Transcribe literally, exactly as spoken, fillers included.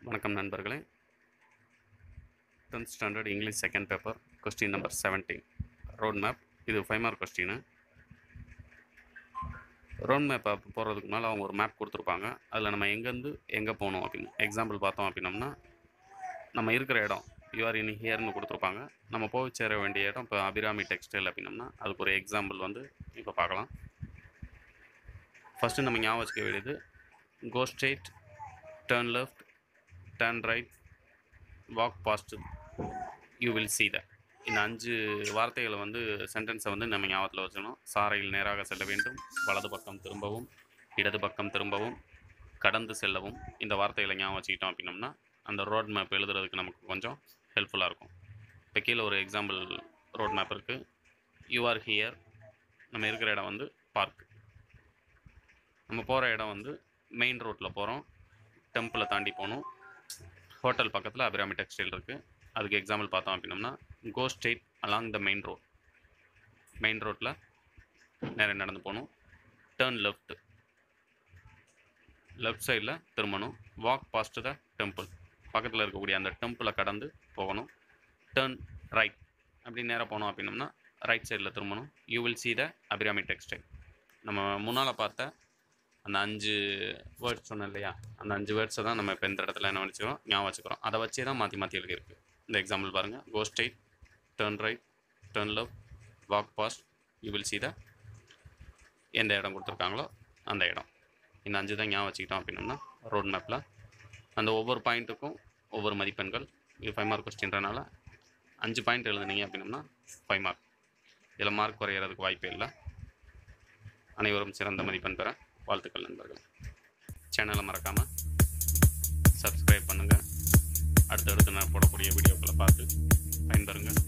வணக்கம் நண்பர்களே. tenth standard English second paper question number seventeen road map. இது five mark question. Road map போகிறதுக்கு முன்னால் அவங்க ஒரு மேப் கொடுத்துருப்பாங்க. அதில் நம்ம எங்கேருந்து எங்கே போகணும் அப்படின்னு எக்ஸாம்பிள் பார்த்தோம் அப்படின்னம்னா, நம்ம இருக்கிற இடம் யூஆர் இன் ஹியர்னு கொடுத்துருப்பாங்க. நம்ம போய் சேர வேண்டிய இடம் இப்போ அபிராமி டெக்ஸ்டைல் அப்படின்னம்னா அதுக்கு ஒரு எக்ஸாம்பிள் வந்து இப்போ பார்க்கலாம். ஃபஸ்ட்டு நம்ம ஞாபகம் வச்சுக்க வேண்டியது go straight, turn left, turn right, walk past, you will see that. இந்த அஞ்சு வார்த்தைகளை வந்து சென்டென்ஸை வந்து நம்ம ஞாபகத்தில் வச்சுக்கணும். சாலையில் நேராக செல்ல வேண்டும், வலது பக்கம் திரும்பவும், இடது பக்கம் திரும்பவும், கடந்து செல்லவும். இந்த வார்த்தைகளை ஞாபகம் வச்சுக்கிட்டோம் அப்படின்னம்னா அந்த ரோட் மேப் எழுதுறதுக்கு நமக்கு கொஞ்சம் ஹெல்ப்ஃபுல்லாக இருக்கும். இப்போ கீழே ஒரு எக்ஸாம்பிள் ரோட் மேப் இருக்குது. யூ ஆர் ஹியர், நம்ம இருக்கிற இடம் வந்து பார்க். நம்ம போகிற இடம் வந்து மெயின் ரோட்டில் போகிறோம், டெம்பிளை தாண்டி போகணும். ஹோட்டல் பக்கத்தில் அபிராமி டெக்ஸ்டைல் இருக்குது. அதுக்கு எக்ஸாம்பிள் பார்த்தோம் அப்படின்னம்னா go straight along the main road. Main ரோட்டில் நேராக நடந்து போகணும். டேர்ன் லெஃப்ட், லெஃப்ட் சைடில் திரும்பணும். வாக் பாஸ்ட் த டெம்பிள், பக்கத்தில் இருக்கக்கூடிய அந்த டெம்பிளை கடந்து போகணும். டேர்ன் ரைட், அப்படி நேராக போனோம் அப்படின்னம்னா ரைட் சைடில் திரும்பணும். You will see the Abirami textile. நம்ம முன்னால் பார்த்த அந்த அஞ்சு வேர்ட்ஸ் சொன்னோம் இல்லையா, அந்த அஞ்சு வேர்ட்ஸை தான் நம்ம இப்போ இந்த இடத்துல என்ன வச்சுக்கிறோம், ஞாபகம் வச்சுக்கிறோம். அதை வச்சே தான் மாற்றி மாற்றி எழுதியிருக்கு. இந்த எக்ஸாம்பிள் பாருங்கள். Go straight, turn right, turn left, walk past, you will see the, எந்த இடம் கொடுத்துருக்காங்களோ அந்த இடம். இந்த அஞ்சு தான் ஞாபகம் வச்சுக்கிட்டோம் அப்படின்னம்னா ரோட் மேப்பில் அந்த ஒவ்வொரு பாயிண்ட்டுக்கும் ஒவ்வொரு மதிப்பெண்கள். இது ஃபைவ் மார்க் கொஸ்டின்றனால அஞ்சு பாயிண்ட் எழுதுனீங்க அப்படின்னம்னா ஃபைவ் மார்க். இதில் மார்க் குறையிறதுக்கு வாய்ப்பே இல்லை. அனைவரும் சிறந்த மதிப்பெண் பெற வாழ்த்துக்கள் நண்பர்கள். சேனலை மறக்காமல் சப்ஸ்கிரைப் பண்ணுங்கள். அடுத்தடுத்து நான் போடக்கூடிய வீடியோக்களை பார்த்து பயன்பெறுங்க.